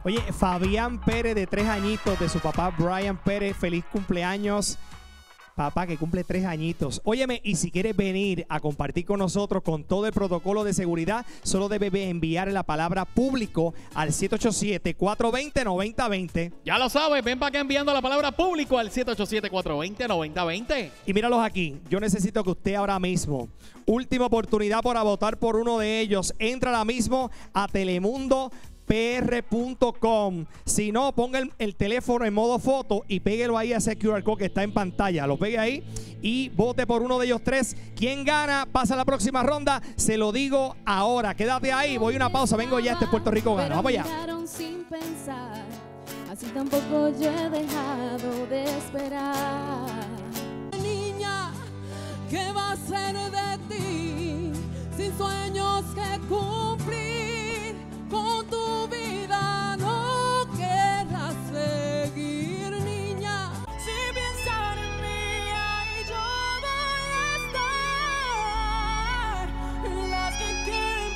Oye, Fabián Pérez, de 3 añitos, de su papá Brian Pérez, feliz cumpleaños. Papá, que cumple 3 añitos. Óyeme, y si quieres venir a compartir con nosotros con todo el protocolo de seguridad, solo debes enviar la palabra público al 787-420-9020. Ya lo sabes, ven para acá enviando la palabra público al 787-420-9020. Y míralos aquí, yo necesito que usted ahora mismo, última oportunidad para votar por uno de ellos, entra ahora mismo a telemundopr.com. Si no, ponga el teléfono en modo foto y péguelo ahí a ese QR code que está en pantalla. Lo pegue ahí y vote por uno de ellos 3. ¿Quién gana? Pasa a la próxima ronda. Se lo digo ahora. Quédate ahí. Voy a una pausa. Vengo ya. Este Puerto Rico gana. Vamos allá. Sin pensar, así tampoco yo he dejado de esperar. Niña, ¿qué va a ser de ti sin sueños que cumplir?